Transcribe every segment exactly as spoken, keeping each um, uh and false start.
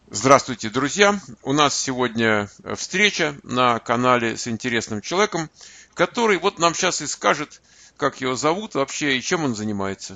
Здравствуйте, друзья! У нас сегодня встреча на канале с интересным человеком, который вот нам сейчас и скажет, как его зовут вообще и чем он занимается.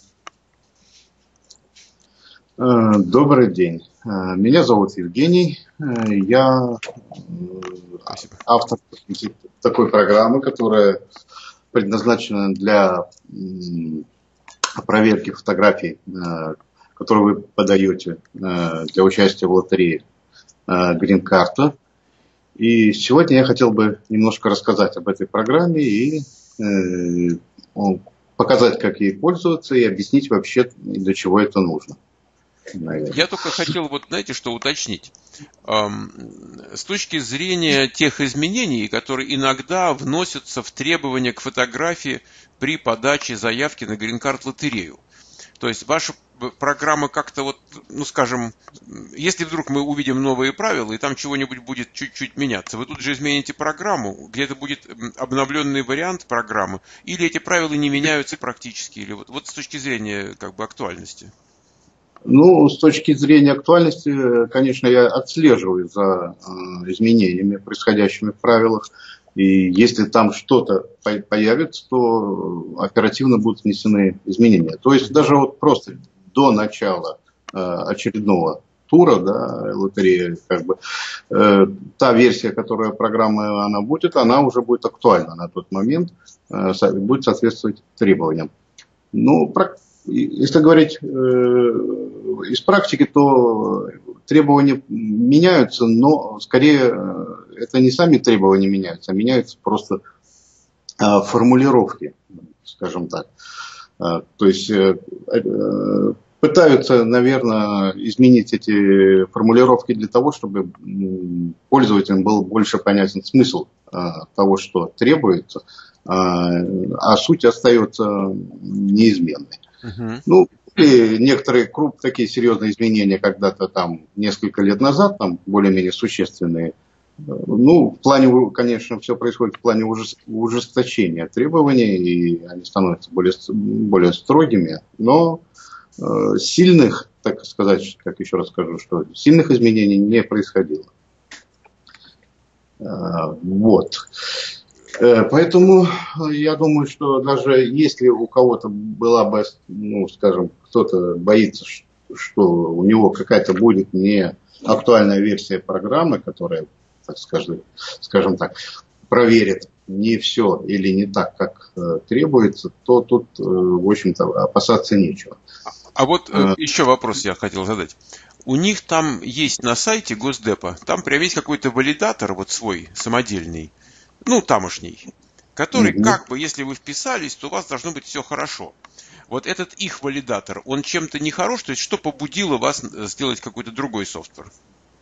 Добрый день. Меня зовут Евгений. Я Спасибо. автор такой программы, которая предназначена для проверки фотографий, которые вы подаете для участия в лотерее Green Card. И сегодня я хотел бы немножко рассказать об этой программе и показать, как ей пользоваться, и объяснить вообще, для чего это нужно. Наверное. Я только хотел, вот знаете, что уточнить. Эм, с точки зрения тех изменений, которые иногда вносятся в требования к фотографии при подаче заявки на Green Card лотерею. То есть ваша программа как-то вот, ну скажем, если вдруг мы увидим новые правила, и там чего-нибудь будет чуть-чуть меняться, вы тут же измените программу, где-то будет обновленный вариант программы, или эти правила не меняются практически, или вот, вот с точки зрения как бы актуальности. Ну, с точки зрения актуальности, конечно, я отслеживаю за изменениями, происходящими в правилах. И если там что-то появится, то оперативно будут внесены изменения. То есть даже вот просто до начала очередного тура, да, лотереи, как бы, э, та версия, которая программы она будет, она уже будет актуальна на тот момент, э, будет соответствовать требованиям. Ну, если говорить э, из практики, то требования меняются, но скорее это не сами требования меняются, а меняются просто э, формулировки, скажем так. Э, то есть э, э, пытаются, наверное, изменить эти формулировки для того, чтобы пользователям был больше понятен смысл э, того, что требуется, э, а суть остается неизменной. Uh-huh. Ну, и некоторые круп, такие серьезные изменения когда-то там несколько лет назад, там более-менее существенные. Ну, в плане, конечно, все происходит в плане ужесточения требований, и они становятся более, более строгими, но э, сильных, так сказать, как еще раз скажу, что сильных изменений не происходило. Э, вот. Поэтому я думаю, что даже если у кого-то была бы, ну, скажем, кто-то боится, что у него какая-то будет не актуальная версия программы, которая, так скажем, скажем так, проверит не все или не так, как требуется, то тут, в общем-то, опасаться нечего. А вот а, еще вопрос я хотел задать. У них там есть на сайте Госдепа, там прям есть какой-то валидатор вот свой, самодельный, ну, тамошний, который, mm-hmm. как бы, если вы вписались, то у вас должно быть все хорошо. Вот этот их валидатор, он чем-то не хорош, то есть что побудило вас сделать какой-то другой софтвер?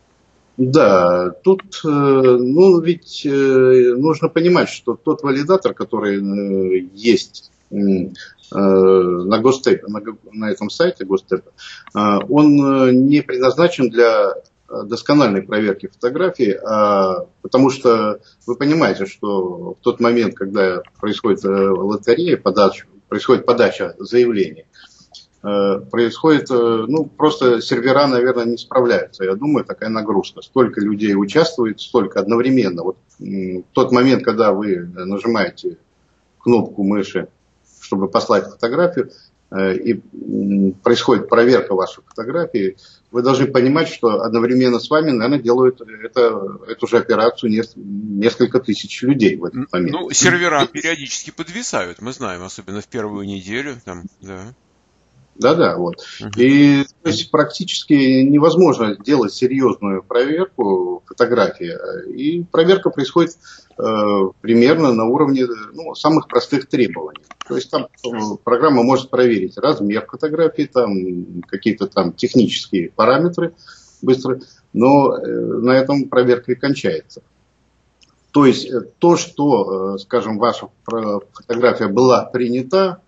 Да, тут, ну, ведь нужно понимать, что тот валидатор, который есть на Госдепе, на, на этом сайте Госдепа, он не предназначен для доскональной проверки фотографий, а, потому что вы понимаете, что в тот момент, когда происходит лотерея, подача, происходит подача заявлений, происходит, ну, просто сервера, наверное, не справляются. Я думаю, такая нагрузка. Столько людей участвует, столько одновременно. Вот в тот момент, когда вы нажимаете кнопку мыши, чтобы послать фотографию, и происходит проверка вашей фотографии, вы должны понимать, что одновременно с вами, наверное, делают это, эту же операцию несколько тысяч людей в этот момент. Ну, сервера периодически подвисают, мы знаем, особенно в первую неделю. Там, да. Да-да, вот. Uh-huh. И то есть практически невозможно сделать серьезную проверку фотографии. И проверка происходит э, примерно на уровне, ну, самых простых требований. То есть там программа может проверить размер фотографии, там какие-то там технические параметры быстро, но э, на этом проверка и кончается. То есть то, что, скажем, ваша фотография была принята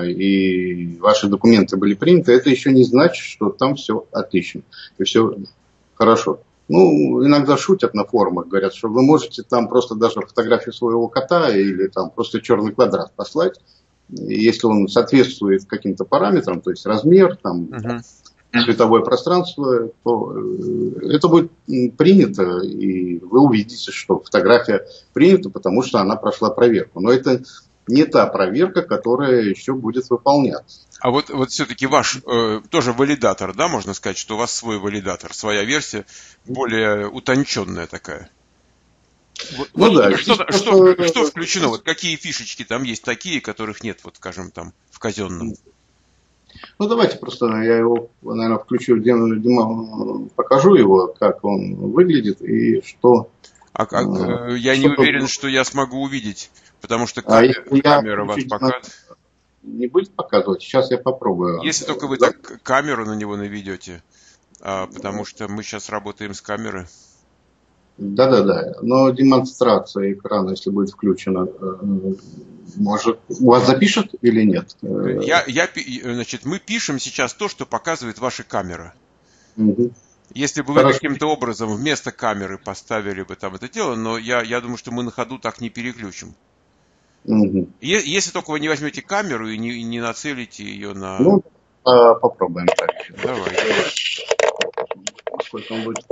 и ваши документы были приняты, это еще не значит, что там все отлично и все хорошо. Ну, иногда шутят на форумах, говорят, что вы можете там просто даже фотографию своего кота или там просто черный квадрат послать, если он соответствует каким-то параметрам, то есть размер, там, uh-huh. световое пространство, то это будет принято, и вы увидите, что фотография принята, потому что она прошла проверку. Но это не та проверка, которая еще будет выполняться. А вот, вот все-таки ваш э, тоже валидатор, да, можно сказать, что у вас свой валидатор, своя версия, более утонченная такая. Вот, ну вот да. Что, что, что, что включено? Вот какие фишечки там есть такие, которых нет, вот скажем, там в казенном? Ну давайте просто я его, наверное, включу, покажу его, как он выглядит и что. А, а, я что не уверен, тут... что я смогу увидеть, потому что камера, а камера вас показывает. Не будет показывать, сейчас я попробую. Если только вы да? так камеру на него наведете, а, потому что мы сейчас работаем с камеры. Да-да-да, но демонстрация экрана, если будет включена, может, у вас запишет или нет? Я, я, значит, мы пишем сейчас то, что показывает ваша камера. Угу. Если бы вы Хорошо. каким-то образом вместо камеры поставили бы там это дело, но я, я думаю, что мы на ходу так не переключим. Угу. Если только вы не возьмете камеру и не, не нацелите ее на... Ну, попробуем так. Давай. Сколько он будет?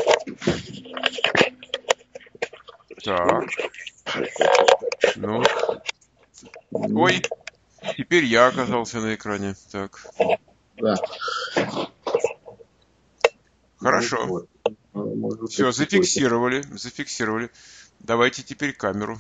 Так. Ну. Ой, теперь я оказался на экране. Так. Да. Хорошо. Может, все, зафиксировали, зафиксировали. Давайте теперь камеру.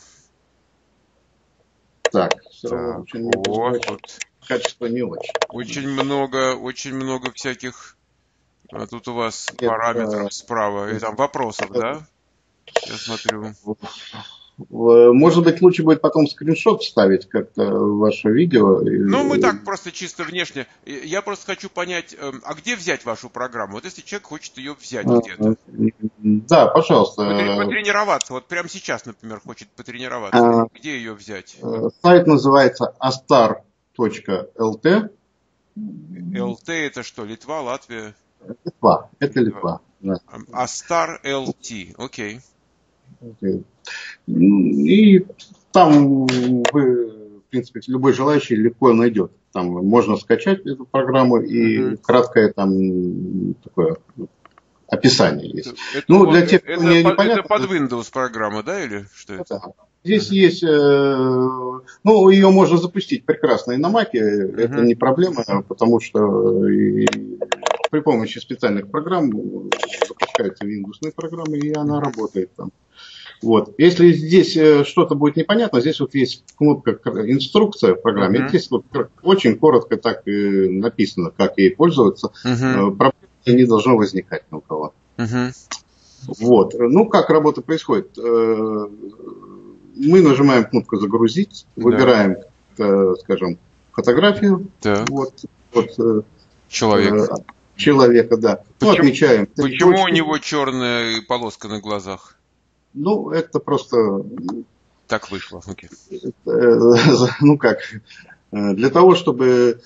Так, все так, равно очень о, тут качество не очень. Очень много, очень много всяких. А тут у вас Нет, параметров а... справа. И там вопросов, да? Я смотрю. Может быть, лучше будет потом скриншот вставить как-то в ваше видео. Ну, мы так просто чисто внешне. Я просто хочу понять, а где взять вашу программу? Вот если человек хочет ее взять а, где-то. Да, пожалуйста. Потренироваться. Вот прямо сейчас, например, хочет потренироваться. А, где ее взять? Сайт называется astar точка эл ти. эл ти это что? Литва, Латвия? Литва. Это Литва. Да. astar точка эл ти. Окей. Okay. И там вы, в принципе, любой желающий легко найдет. Там можно скачать эту программу и uh-huh. краткое там такое описание есть. Это, ну, для тех, это, кто не, под, непонятно, это под Windows программа, да, или что это? Да. Здесь uh-huh. есть, э, ну, ее можно запустить прекрасно и на Mac, uh-huh. это не проблема, потому что и, при помощи специальных программ запускаются Windows программы, и она uh-huh. работает там. Вот. Если здесь что-то будет непонятно, здесь вот есть кнопка инструкция в программе. Uh-huh. Здесь вот очень коротко так и написано, как ей пользоваться. Uh-huh. Проблем не должно возникать ни у кого. Uh-huh. Вот. Ну, как работа происходит? Мы нажимаем кнопку «Загрузить», выбираем, uh-huh. скажем, фотографию. Uh-huh. Вот, вот, Человек. Человека, да. Почему, ну, отмечаем. Почему точки. У него черная полоска на глазах? Ну, это просто... Так вышло. Okay. Ну как, для того, чтобы...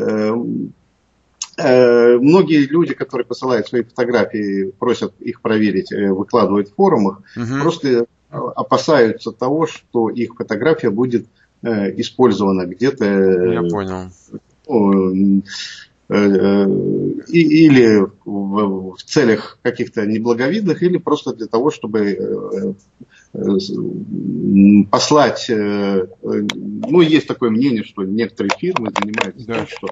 Многие люди, которые посылают свои фотографии, просят их проверить, выкладывают в форумах, uh-huh. просто опасаются того, что их фотография будет использована где-то... Я понял. Ну, или в целях каких-то неблаговидных, или просто для того, чтобы послать, ну, есть такое мнение, что некоторые фирмы занимаются да. тем, что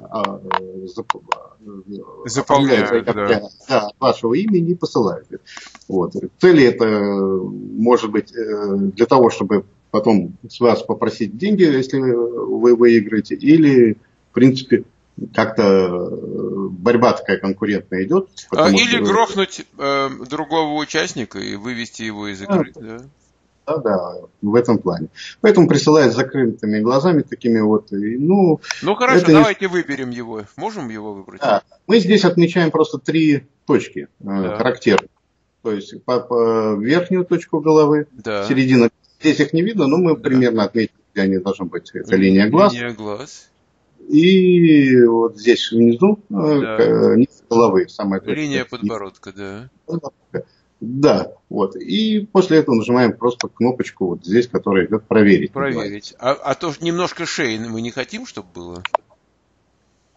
заполняют да. Да, вашего имени и посылают. Вот. Цели это может быть для того, чтобы потом с вас попросить деньги, если вы выиграете, или, в принципе, как-то борьба такая конкурентная идет. Или что... грохнуть э, другого участника и вывести его из игры. Да, да, да, в этом плане. Поэтому присылают с закрытыми глазами такими вот. И, ну, ну хорошо, давайте не... выберем его. Можем его выбрать? Да. Мы здесь отмечаем просто три точки да. характерные. То есть по, по верхнюю точку головы, да. середина. Здесь их не видно, но мы да. примерно отметим, где они должны быть. Это линия глаз. Линия глаз. И вот здесь внизу, да. низ головы. Самая линия подбородка, да. Да, вот. И после этого нажимаем просто кнопочку вот здесь, которая идет проверить. Проверить. А, а то немножко шеи мы не хотим, чтобы было?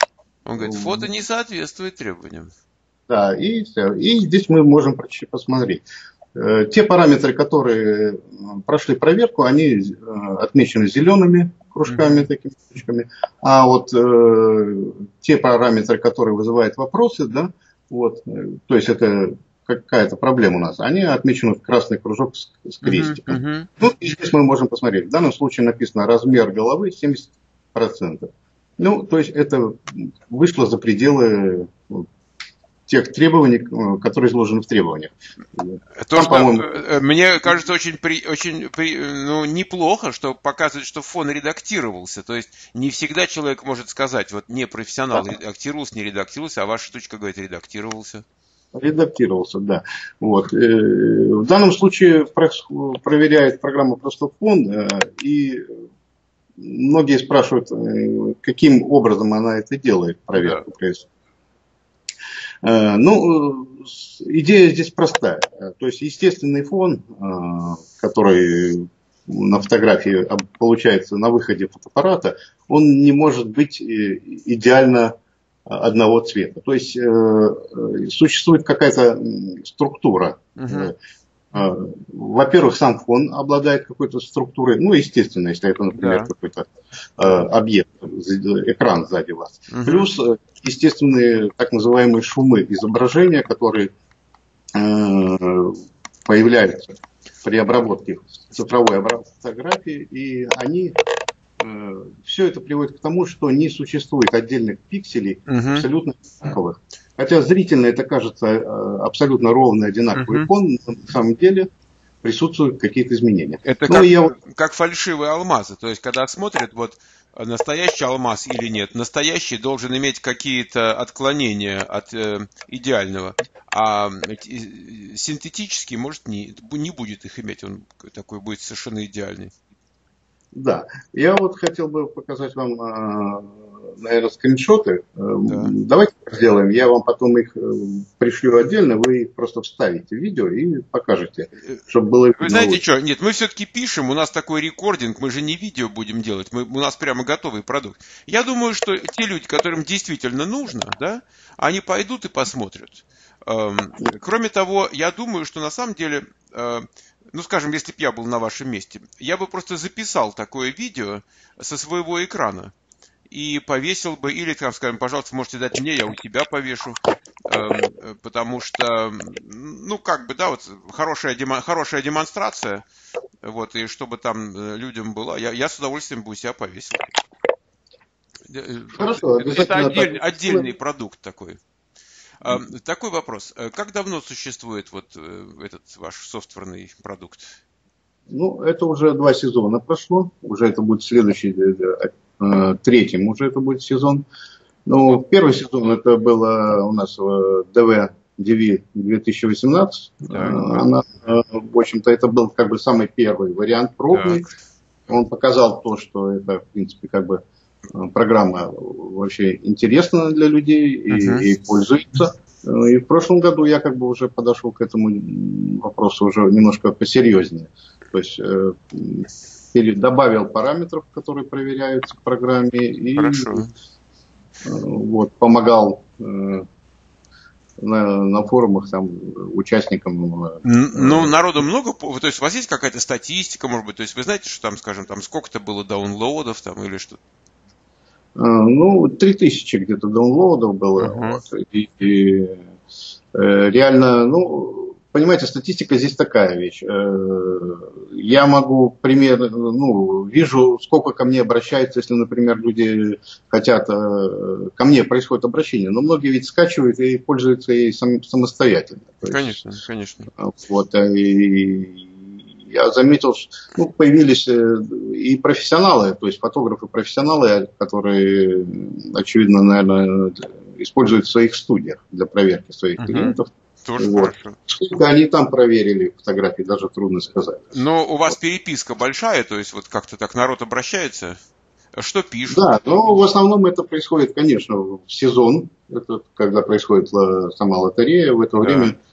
Он говорит, фото не соответствует требованиям. Да, и, и здесь мы можем посмотреть. Те параметры, которые прошли проверку, они отмечены зелеными кружками, mm-hmm. такими кружками. А вот э, те параметры, которые вызывают вопросы, да, вот, то есть это какая-то проблема у нас, они отмечены в красный кружок с, с крестиком. Mm-hmm. Ну, и здесь мы можем посмотреть. В данном случае написано размер головы семьдесят процентов. Ну, то есть это вышло за пределы тех требований, которые изложены в требованиях. То, Там, что, мне кажется, очень, при, очень при, ну, неплохо, что показывает, что фон редактировался. То есть не всегда человек может сказать, вот не профессионал да. редактировался, не редактировался, а ваша штучка говорит, редактировался. Редактировался, да. Вот. В данном случае проверяет программа просто фон, и многие спрашивают, каким образом она это делает, проверку да. происходит. Ну, идея здесь простая. То есть естественный фон, который на фотографии получается на выходе фотоаппарата, он не может быть идеально одного цвета. То есть существует какая-то структура. Uh-huh. Во-первых, сам фон обладает какой-то структурой, ну, естественно, если это, например, да. какой-то э, объект, экран сзади вас. Угу. Плюс естественные так называемые шумы изображения, которые э, появляются при обработке цифровой обработки фотографии, и они, э, все это приводит к тому, что не существует отдельных пикселей угу. абсолютно одинаковых. Хотя зрительно это кажется абсолютно ровный, одинаковый uh-huh. фон, но на самом деле присутствуют какие-то изменения. Это ну, как, я... как фальшивые алмазы. То есть, когда смотрят, вот настоящий алмаз или нет, настоящий должен иметь какие-то отклонения от э, идеального, а э, синтетический, может, не, не будет их иметь, он такой будет совершенно идеальный. Да, я вот хотел бы показать вам, наверное, скриншоты. Да. Давайте сделаем, я вам потом их пришлю отдельно, вы их просто вставите в видео и покажете, чтобы было видно. Вы знаете что, нет, мы все-таки пишем, у нас такой рекординг, мы же не видео будем делать, мы, у нас прямо готовый продукт. Я думаю, что те люди, которым действительно нужно, да, они пойдут и посмотрят. Кроме того, я думаю, что на самом деле... Ну, скажем, если бы я был на вашем месте, я бы просто записал такое видео со своего экрана и повесил бы, или, там, скажем, пожалуйста, можете дать мне, я у тебя повешу, э, потому что, ну, как бы, да, вот хорошая, демо, хорошая демонстрация, вот, и чтобы там людям было, я, я с удовольствием бы у себя повесил. Хорошо, это, это отдель, отдельный продукт такой. Такой вопрос. Как давно существует вот этот ваш софтверный продукт? Ну, это уже два сезона прошло. Уже это будет следующий, третьим уже это будет сезон. Ну, первый сезон это было у нас в ди ви две тысячи восемнадцать. Так. Она, в общем-то, это был как бы самый первый вариант пробный. Так. Он показал то, что это, в принципе, как бы программа вообще интересна для людей и, uh-huh. и пользуется. И в прошлом году я как бы уже подошел к этому вопросу уже немножко посерьезнее. То есть э, добавил параметров, которые проверяются в программе, и э, вот, помогал э, на, на форумах там, участникам. Э, ну, народу много, то есть у вас есть какая-то статистика, может быть, то есть вы знаете, что там, скажем, там сколько-то было даунлоудов там или что-то? Ну, три тысячи где-то даунлоудов было. Uh-huh. Вот, и, и э, реально, ну, понимаете, статистика здесь такая вещь. Э, я могу примерно, ну, вижу, сколько ко мне обращаются, если, например, люди хотят, э, ко мне происходит обращение, но многие ведь скачивают и пользуются ей сам, самостоятельно. То конечно, есть, конечно. Вот, и я заметил, что ну, появились и профессионалы, то есть фотографы-профессионалы, которые, очевидно, наверное, используют в своих студиях для проверки своих uh-huh. клиентов. Тоже вот. хорошо. Сколько они там проверили фотографии, даже трудно сказать. Но у вас переписка большая, то есть вот как-то так народ обращается? Что пишут? Да, но в основном это происходит, конечно, в сезон, это когда происходит сама лотерея, в это да. время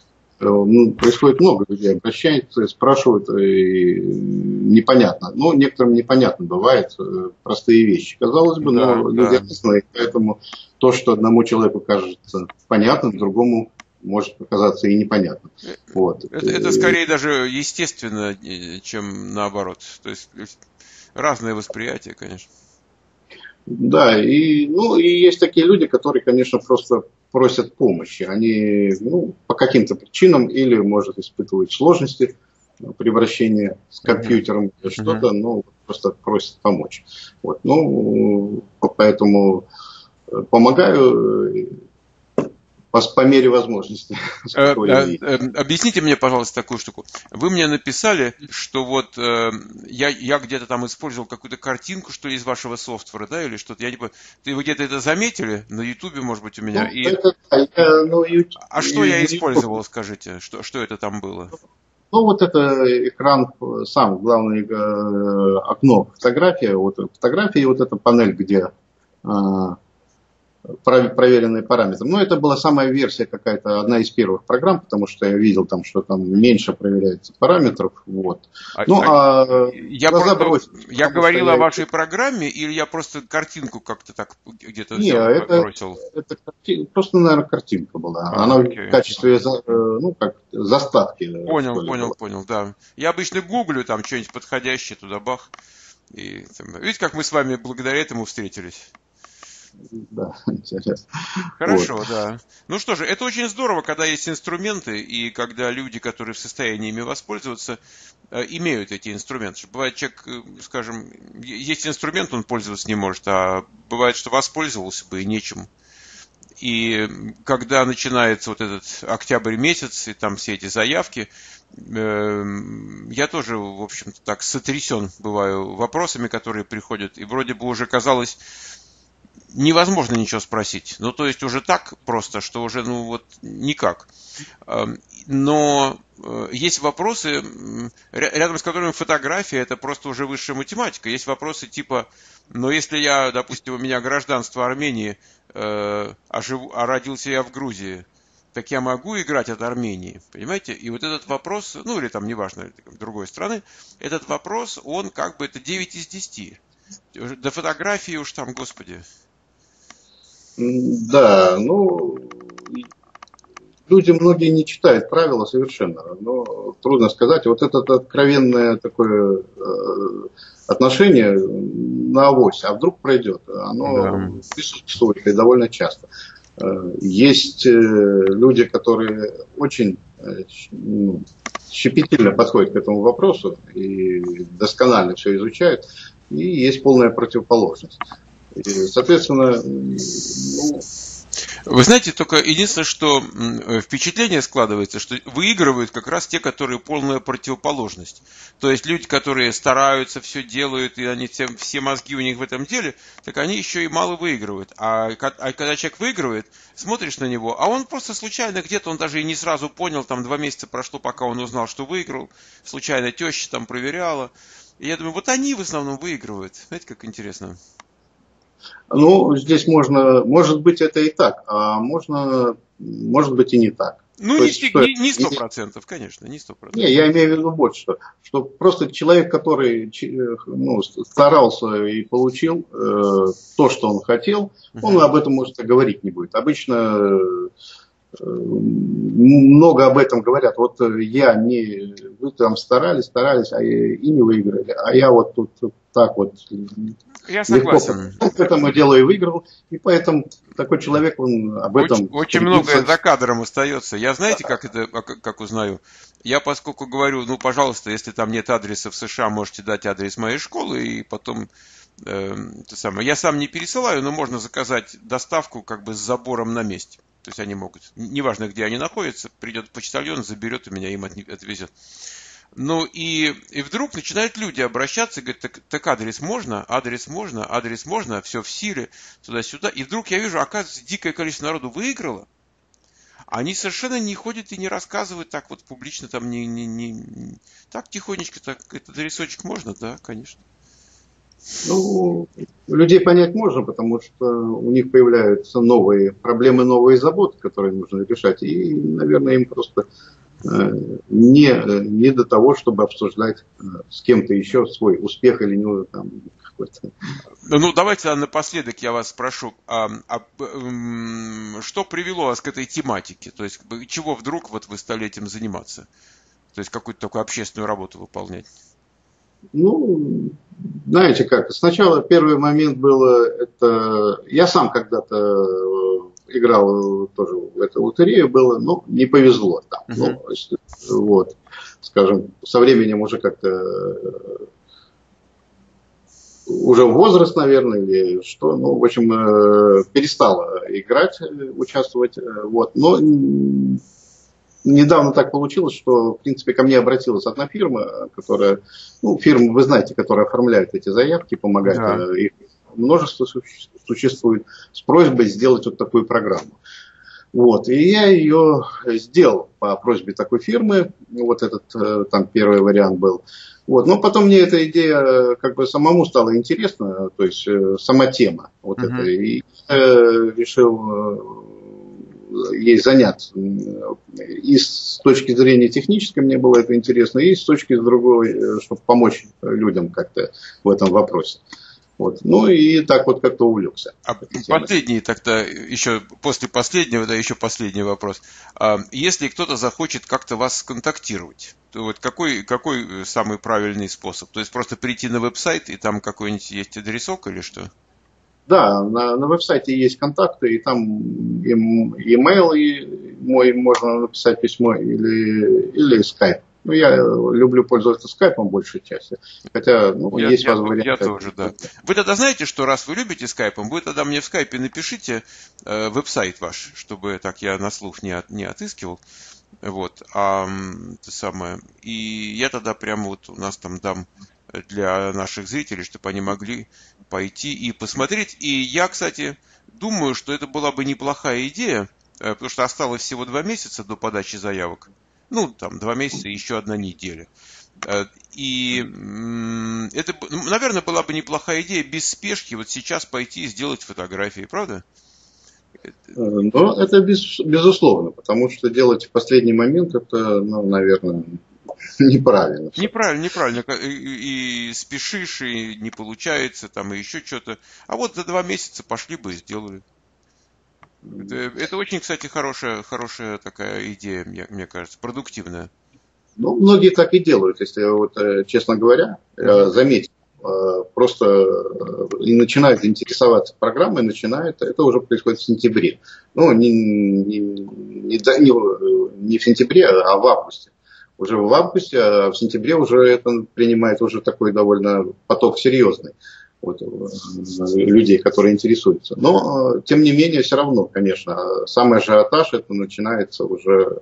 ну, происходит много людей, обращаются, спрашивают, и непонятно. Ну, некоторым непонятно бывает простые вещи. Казалось бы, Да, но люди да. разные, поэтому то, что одному человеку кажется понятным, другому может показаться и непонятным. Вот. Это, это скорее даже естественно, чем наоборот. То есть разное восприятие, конечно. Да, и, ну, и есть такие люди, которые, конечно, просто просят помощи. Они, ну, по каким-то причинам или, может, испытывают сложности при обращении с компьютером или uh-huh. что-то, но просто просят помочь. Вот. Ну, поэтому помогаю по, по мере возможности. Э, э, э, объясните мне, пожалуйста, такую штуку. Вы мне написали, что вот э, я, я где-то там использовал какую-то картинку, что ли, из вашего софтвера, да, или что-то. Я не понимаю. Вы где-то это заметили? На Ютубе, может быть, у меня. Ну, И... это, я, ну, YouTube, а что я использовал, скажите? Что, что это там было? Ну, вот это экран, сам, главное, окно фотография, вот фотография и вот эта панель, где проверенные параметры. Но это была самая версия какая-то, одна из первых программ, потому что я видел там, что там меньше проверяется параметров. Вот. А, ну, а, а я, просто, бросить, я говорил о я... вашей программе, или я просто картинку как-то так где-то Не, взял, это, бросил? Это просто, наверное, картинка была. А, Она окей. в качестве, ну, как заставки. Понял, понял, была. понял, да. Я обычно гуглю там что-нибудь подходящее, туда бах. И, там, видите, как мы с вами благодаря этому встретились? Да, интересно. Хорошо, вот. да. Ну что же, это очень здорово, когда есть инструменты, и когда люди, которые в состоянии ими воспользоваться, имеют эти инструменты. Бывает, человек, скажем, есть инструмент, он пользоваться не может, а бывает, что воспользовался бы и нечем. И когда начинается вот этот октябрь месяц, и там все эти заявки, я тоже, в общем-то, так сотрясен бываю вопросами, которые приходят, и вроде бы уже казалось... невозможно ничего спросить. Ну, то есть уже так просто, что уже, ну, вот никак. Но есть вопросы, рядом с которыми фотография, это просто уже высшая математика. Есть вопросы типа, но если я, допустим, у меня гражданство Армении, а, живу, а родился я в Грузии, так я могу играть от Армении, понимаете? И вот этот вопрос, ну, или там, неважно, другой страны, этот вопрос, он как бы, это девять из десяти. До фотографии уж там, господи. Да, ну, люди многие не читают правила совершенно, но трудно сказать. Вот это откровенное такое э, отношение на авось, а вдруг пройдет, оно да. присутствует и довольно часто. Есть люди, которые очень ну, щепетильно подходят к этому вопросу и досконально все изучают, и есть полная противоположность. И, соответственно, ну... Вы знаете, только единственное, что впечатление складывается, что выигрывают как раз те, которые полная противоположность. То есть люди, которые стараются, все делают, и они все, все мозги у них в этом деле, так они еще и мало выигрывают. А, а когда человек выигрывает, смотришь на него, а он просто случайно где-то, он даже и не сразу понял, там два месяца прошло, пока он узнал, что выиграл, случайно теща там проверяла. И я думаю, вот они в основном выигрывают. Знаете, как интересно. Ну, здесь можно, может быть, это и так, а можно, может быть, и не так. Ну, То не, есть, что, не, не сто процентов, конечно, не сто процентов. Не, я имею в виду вот что, что просто человек, который ну, старался и получил э, то, что он хотел, он uh-huh. об этом, может, и говорить не будет. Обычно э, много об этом говорят. Вот я не, вы там старались, старались, а и не выиграли, а я вот тут так вот... Я согласен. Легко к этому делу и выиграл, и поэтому такой человек, он об этом... Очень, очень многое за кадром остается. Я знаете, как это, как узнаю? Я поскольку говорю, ну, пожалуйста, если там нет адреса в США, можете дать адрес моей школы, и потом... Э, то самое. Я сам не пересылаю, но можно заказать доставку как бы с забором на месте. То есть они могут, неважно, где они находятся, придет почтальон, заберет у меня, им отвезет. Ну и, и вдруг начинают люди обращаться и говорят, так, так адрес можно, адрес можно, адрес можно, все в силе, туда-сюда. И вдруг я вижу, оказывается, дикое количество народу выиграло. Они совершенно не ходят и не рассказывают так вот публично, там не, не, не так тихонечко, так этот адресочек можно, да, конечно. Ну, людей понять можно, потому что у них появляются новые проблемы, новые заботы, которые нужно решать. И, наверное, им просто не, не до того, чтобы обсуждать с кем-то еще свой успех или не там, какой-то. Ну, давайте напоследок я вас спрошу, а, а, что привело вас к этой тематике? То есть, чего вдруг вот вы стали этим заниматься? То есть, какую-то такую общественную работу выполнять? Ну, знаете как, сначала первый момент был, это, я сам когда-то играл тоже в эту лотерею, было, но не повезло там. Uh-huh. Ну, вот, скажем, со временем уже как-то уже возраст, наверное, или что, ну, в общем, перестал играть, участвовать, вот, но недавно так получилось, что, в принципе, ко мне обратилась одна фирма, которая, ну, фирма, вы знаете, которая оформляет эти заявки, помогает, да. Их множество существует, с просьбой сделать вот такую программу. Вот, и я ее сделал по просьбе такой фирмы, вот этот там первый вариант был. Вот, но потом мне эта идея как бы самому стала интересна, то есть сама тема вот uh-huh. эта, и я решил ей заняться. И с точки зрения технической мне было это интересно, и с точки другой, чтобы помочь людям как-то в этом вопросе. Вот. Ну и так вот как-то увлекся. А последний, тогда еще после последнего, да, еще последний вопрос. А если кто-то захочет как-то вас сконтактировать, то вот какой, какой самый правильный способ? То есть просто прийти на веб-сайт и там какой-нибудь есть адресок или что? Да, на, на веб-сайте есть контакты, и там e-mail и мой, можно написать письмо, или, или Skype. Ну, я люблю пользоваться скайпом большей части. Хотя, ну, я, есть я, варианты. Я тоже, да. Вы тогда знаете, что раз вы любите скайпом, вы тогда мне в скайпе напишите э, веб-сайт ваш, чтобы так я на слух не, от, не отыскивал. Вот. А это самое. И я тогда прямо вот у нас там дам для наших зрителей, чтобы они могли пойти и посмотреть. И я, кстати, думаю, что это была бы неплохая идея, потому что осталось всего два месяца до подачи заявок. Ну, там, два месяца и еще одна неделя. И это, наверное, была бы неплохая идея без спешки вот сейчас пойти и сделать фотографии, правда? Ну, это без, безусловно, потому что делать в последний момент, это, ну, наверное, неправильно. Неправильно, неправильно. И, и спешишь, и не получается, там, и еще что-то. А вот за два месяца пошли бы и сделали. Это, это очень, кстати, хорошая, хорошая такая идея, мне, мне кажется, продуктивная. Ну, многие так и делают, если, вот, честно говоря, mm-hmm. заметить. Просто и начинают интересоваться программой, начинают, это уже происходит в сентябре. Ну, не, не, не, не в сентябре, а в августе. Уже в августе, а в сентябре уже это принимает уже такой довольно поток серьезный. Вот, людей, которые интересуются. Но, тем не менее, все равно, конечно, самый ажиотаж это начинается уже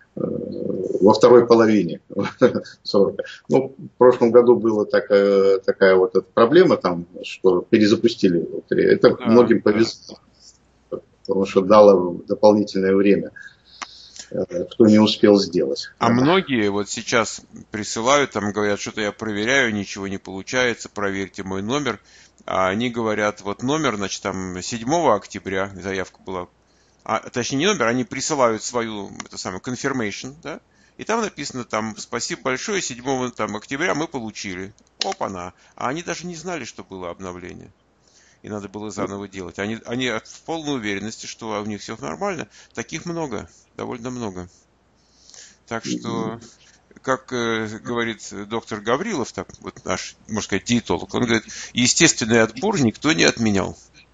во второй половине срока. Ну, в прошлом году была такая, такая вот эта проблема, там, что перезапустили лотерею. Это да, многим повезло, да. Потому что дало дополнительное время, кто не успел сделать. А да. Многие вот сейчас присылают, там говорят, что-то я проверяю, ничего не получается, проверьте мой номер. А они говорят, вот номер, значит, там седьмого октября заявка была, а, точнее не номер, они присылают свою, это самое, confirmation, да, и там написано, там, спасибо большое, седьмого там, октября мы получили. Опа-на. А они даже не знали, что было обновление. И надо было заново делать. Они, они в полной уверенности, что у них все нормально. Таких много, довольно много. Так что, как э, говорит доктор Гаврилов, так, вот наш, можно сказать, диетолог, он говорит, естественный отбор никто не отменял.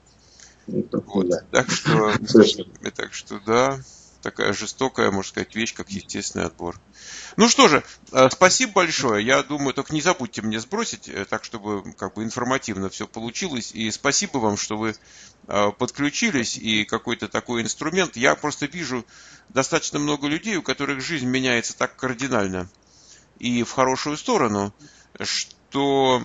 Вот. Да. Так что, так что, да, такая жестокая, можно сказать, вещь, как естественный отбор. Ну что же, спасибо большое. Я думаю, только не забудьте мне сбросить, так чтобы как бы информативно все получилось. И спасибо вам, что вы подключились и какой-то такой инструмент. Я просто вижу достаточно много людей, у которых жизнь меняется так кардинально и в хорошую сторону, что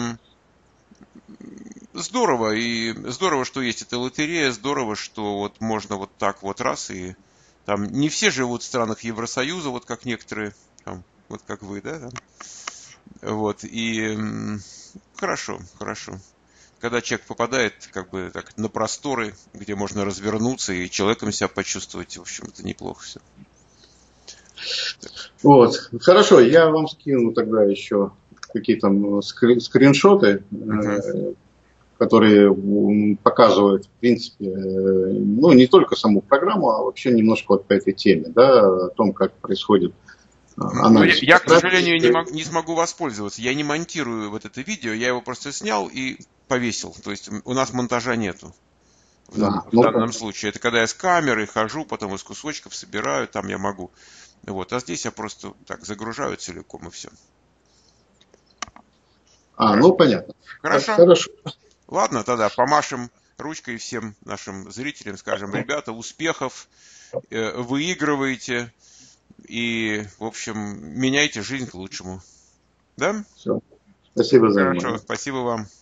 здорово. И здорово, что есть эта лотерея, здорово, что вот можно вот так вот раз и там не все живут в странах Евросоюза, вот как некоторые, там, вот как вы, да, там. Вот, и м, хорошо, хорошо. Когда человек попадает как бы так на просторы, где можно развернуться и человеком себя почувствовать, в общем, это неплохо все. Так Вот. Хорошо, я вам скину тогда еще какие-то скрин- скриншоты, Угу. которые показывают, в принципе, ну, не только саму программу, а вообще немножко вот по этой теме, да, о том, как происходит Ну, я, анализ я, к фотографий. сожалению, не, мог, не смогу воспользоваться. Я не монтирую вот это видео, я его просто снял и повесил. То есть у нас монтажа нету в, дан- А, в ну, данном случае. Это когда я с камерой хожу, потом из кусочков собираю, там я могу. Вот. А здесь я просто так загружаю целиком и все. а, ну понятно. Хорошо. Хорошо. Ладно, тогда помашем ручкой всем нашим зрителям, скажем, ребята, успехов, э, выигрывайте и, в общем, меняйте жизнь к лучшему. Да? Все. Спасибо за Хорошо, внимание. спасибо вам.